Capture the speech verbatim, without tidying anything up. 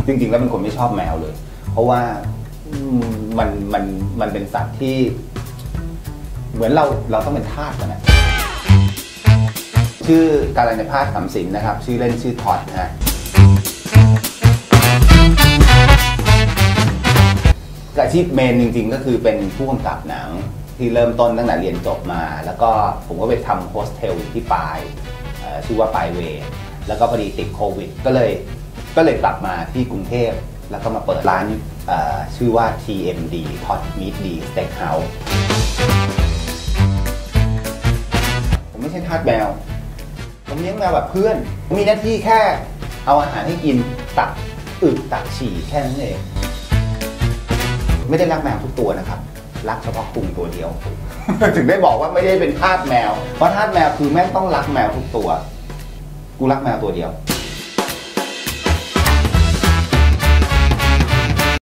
จริงๆแล้วเป็นคนไม่ชอบแมวเลยเพราะว่ามันมันมันเป็นสัตว์ที่เหมือนเราเราต้องเป็นทาสกันนะชื่อการัญญภาสขำสินนะครับชื่อเล่นชื่อท็อดนะฮะอาชีพเมนจริงๆก็คือเป็นผู้กำกับหนังที่เริ่มต้นตั้งแต่เรียนจบมาแล้วก็ผมก็ไปทำโฮสเทลอยู่ที่ปายชื่อว่าปายเวย์แล้วก็พอดีติดโควิดก็เลยก็เลยกลับมาที่กรุงเทพแล้วก็มาเปิดร้านชื่อว่า ที เอ็ม ดี Hot Meat D Steakhouse ผมไม่ใช่ทาสแมวผมเลี้ยงแมวแบบเพื่อนผมมีหน้าที่แค่เอาอาหารให้กินตักอึตักฉี่แค่นั้นเองไม่ได้รักแมวทุกตัวนะครับรักเฉพาะกลุ่มตัวเดียว ถึงได้บอกว่าไม่ได้เป็นทาสแมวเพราะทาสแมวคือแม่งต้องรักแมวทุกตัวกูรักแมวตัวเดียว